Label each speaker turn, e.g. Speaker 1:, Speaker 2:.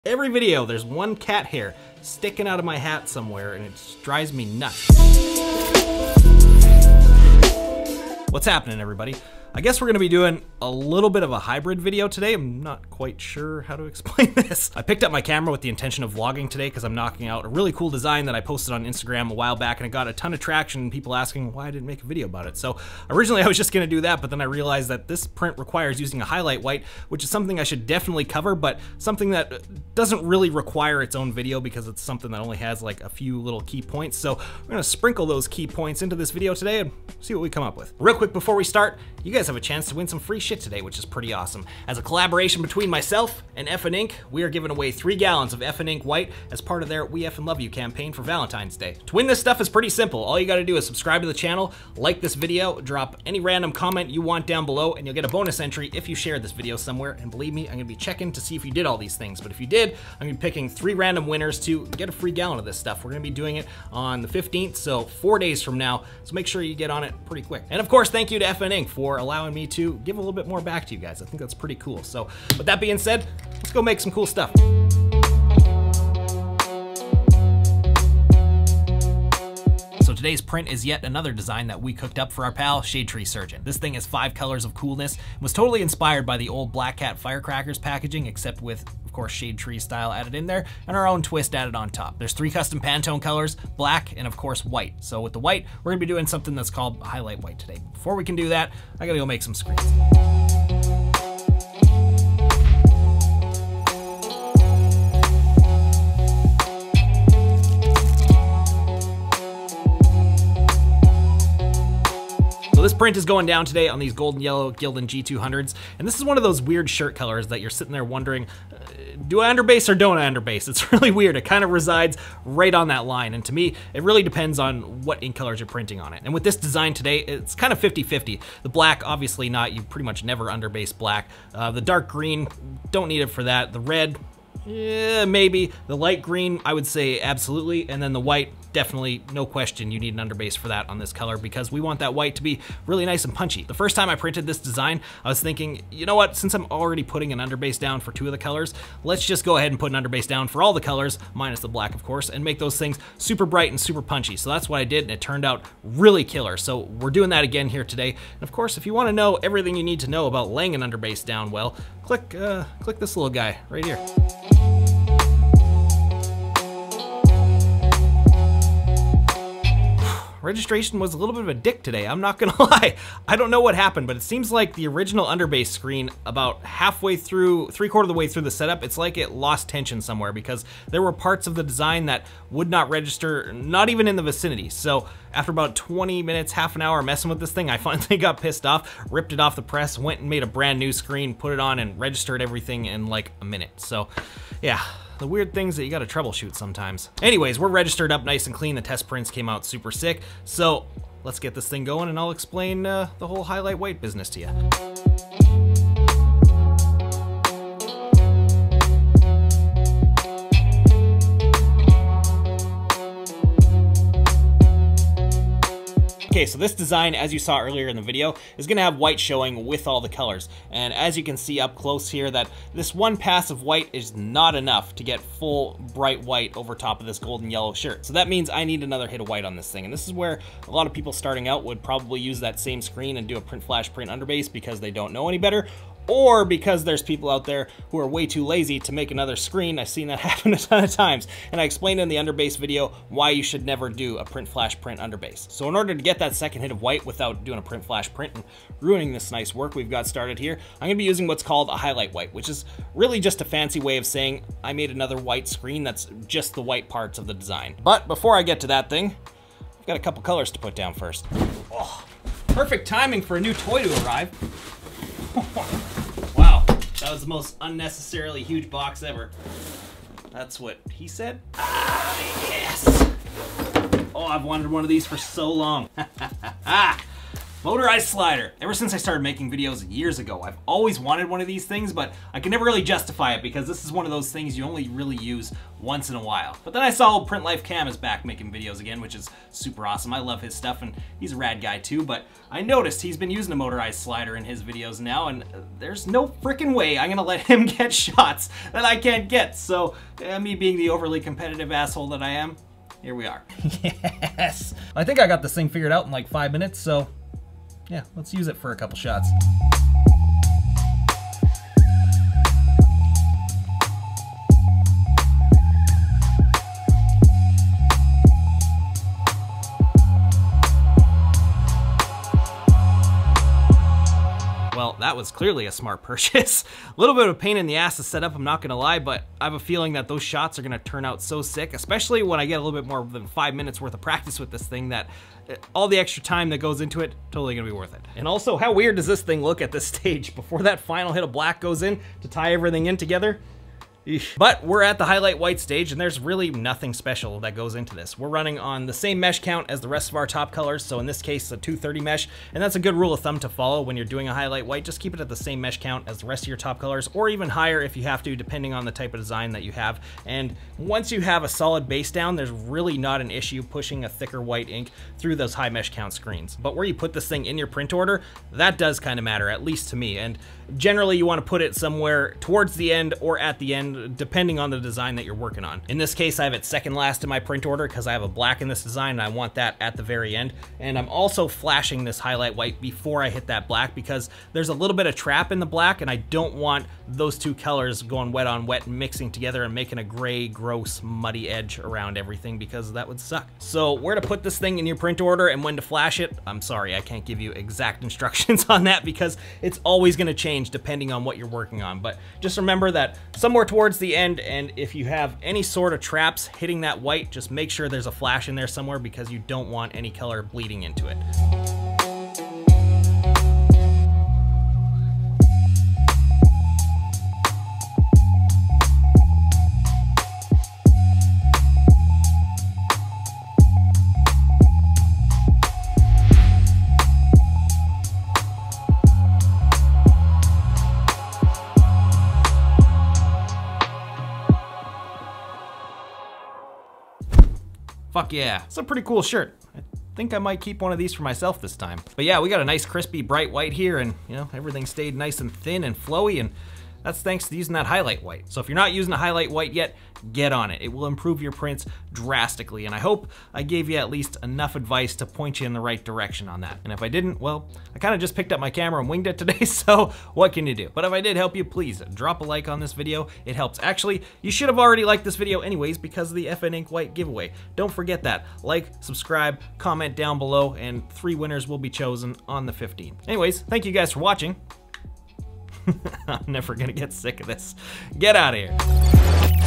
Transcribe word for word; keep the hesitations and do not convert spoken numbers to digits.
Speaker 1: Every video, there's one cat hair sticking out of my hat somewhere, and it drives me nuts. What's happening, everybody? I guess we're gonna be doing a little bit of a hybrid video today. I'm not quite sure how to explain this. I picked up my camera with the intention of vlogging today because I'm knocking out a really cool design that I posted on Instagram a while back, and it got a ton of traction, people asking why I didn't make a video about it. So originally I was just gonna do that, but then I realized that this print requires using a highlight white, which is something I should definitely cover, but something that doesn't really require its own video because it's something that only has like a few little key points. So we're gonna sprinkle those key points into this video today and see what we come up with. Real quick before we start, you guys have a chance to win some free shit today, which is pretty awesome. As a collaboration between myself and Effin Ink, we are giving away three gallons of Effin Ink White as part of their We Effin Love You campaign for Valentine's Day. To win this stuff is pretty simple. All you gotta do is subscribe to the channel, like this video, drop any random comment you want down below, and you'll get a bonus entry if you share this video somewhere. And believe me, I'm gonna be checking to see if you did all these things. But if you did, I'm gonna be picking three random winners to get a free gallon of this stuff. We're gonna be doing it on the fifteenth, so four days from now. So make sure you get on it pretty quick. And of course, thank you to Effin Ink for allowing me to give a little bit more back to you guys. I think that's pretty cool. So with that being said, let's go make some cool stuff. So today's print is yet another design that we cooked up for our pal, Shade Tree Surgeon. This thing is five colors of coolness, and was totally inspired by the old Black Cat Firecrackers packaging, except with, of course, Shade Tree style added in there, and our own twist added on top. There's three custom Pantone colors, black, and of course white. So with the white, we're gonna be doing something that's called highlight white today. Before we can do that, I gotta go make some screens. So this print is going down today on these golden yellow Gildan G two hundreds, and this is one of those weird shirt colors that you're sitting there wondering, uh, do I underbase or don't I underbase? It's really weird. It kind of resides right on that line, and to me, it really depends on what ink colors you're printing on it. And with this design today, it's kind of fifty fifty. The black, obviously not. You pretty much never underbase black. Uh, the dark green, don't need it for that. The red, yeah, maybe. The light green, I would say absolutely. And then the white, definitely, no question, you need an underbase for that on this color because we want that white to be really nice and punchy. The first time I printed this design, I was thinking, you know what, since I'm already putting an underbase down for two of the colors, let's just go ahead and put an underbase down for all the colors, minus the black, of course, and make those things super bright and super punchy. So that's what I did, and it turned out really killer. So we're doing that again here today. And of course, if you want to know everything you need to know about laying an underbase down well, click, uh, click this little guy right here. Registration was a little bit of a dick today, I'm not gonna lie. I don't know what happened, but it seems like the original underbase screen, about halfway through, three quarter of the way through the setup, it's like it lost tension somewhere because there were parts of the design that would not register, not even in the vicinity. So after about twenty minutes, half an hour messing with this thing, I finally got pissed off, ripped it off the press, went and made a brand new screen, put it on, and registered everything in like a minute. So yeah. The weird things that you gotta troubleshoot sometimes. Anyways, we're registered up nice and clean. The test prints came out super sick. So let's get this thing going and I'll explain uh, the whole highlight white business to you. Okay, so this design, as you saw earlier in the video, is gonna have white showing with all the colors. And as you can see up close here, that this one pass of white is not enough to get full bright white over top of this golden yellow shirt. So that means I need another hit of white on this thing. And this is where a lot of people starting out would probably use that same screen and do a print flash print underbase because they don't know any better, or because there's people out there who are way too lazy to make another screen. I've seen that happen a ton of times. And I explained in the underbase video why you should never do a print flash print underbase. So in order to get that second hit of white without doing a print flash print and ruining this nice work we've got started here, I'm gonna be using what's called a highlight white, which is really just a fancy way of saying I made another white screen that's just the white parts of the design. But before I get to that thing, I've got a couple colors to put down first. Oh, perfect timing for a new toy to arrive. Wow, that was the most unnecessarily huge box ever. That's what he said? Ah, yes! Oh, I've wanted one of these for so long. Motorized slider. Ever since I started making videos years ago, I've always wanted one of these things, but I can never really justify it because this is one of those things you only really use once in a while. But then I saw old Print Life Cam is back making videos again, which is super awesome. I love his stuff and he's a rad guy too, but I noticed he's been using a motorized slider in his videos now, and there's no freaking way I'm gonna let him get shots that I can't get. So uh, me being the overly competitive asshole that I am, here we are. Yes! I think I got this thing figured out in like five minutes, so yeah, let's use it for a couple shots. Well, that was clearly a smart purchase. A little bit of a pain in the ass to set up, I'm not gonna lie, but I have a feeling that those shots are gonna turn out so sick, especially when I get a little bit more than five minutes worth of practice with this thing, that all the extra time that goes into it, totally gonna be worth it. And also, how weird does this thing look at this stage before that final hit of black goes in to tie everything in together? Eesh. But we're at the highlight white stage, and there's really nothing special that goes into this. We're running on the same mesh count as the rest of our top colors, so in this case a two thirty mesh, and that's a good rule of thumb to follow when you're doing a highlight white. Just keep it at the same mesh count as the rest of your top colors, or even higher if you have to, depending on the type of design that you have. And once you have a solid base down, there's really not an issue pushing a thicker white ink through those high mesh count screens. But where you put this thing in your print order, that does kind of matter, at least to me. And generally you want to put it somewhere towards the end or at the end, depending on the design that you're working on. In this case, I have it second last in my print order because I have a black in this design and I want that at the very end. And I'm also flashing this highlight white before I hit that black because there's a little bit of trap in the black, and I don't want those two colors going wet on wet and mixing together and making a gray, gross, muddy edge around everything, because that would suck. So where to put this thing in your print order and when to flash it, I'm sorry, I can't give you exact instructions on that because it's always gonna change depending on what you're working on. But just remember that somewhere towards the end, and if you have any sort of traps hitting that white, just make sure there's a flash in there somewhere because you don't want any color bleeding into it. Fuck yeah, it's a pretty cool shirt. I think I might keep one of these for myself this time. But yeah, we got a nice crispy bright white here, and you know, everything stayed nice and thin and flowy, and that's thanks to using that highlight white. So if you're not using a highlight white yet, get on it. It will improve your prints drastically, and I hope I gave you at least enough advice to point you in the right direction on that. And if I didn't, well, I kind of just picked up my camera and winged it today, so what can you do? But if I did help you, please drop a like on this video. It helps. Actually, you should have already liked this video anyways because of the F N Ink White giveaway. Don't forget that. Like, subscribe, comment down below, and three winners will be chosen on the fifteenth. Anyways, thank you guys for watching. I'm never gonna get sick of this. Get out of here.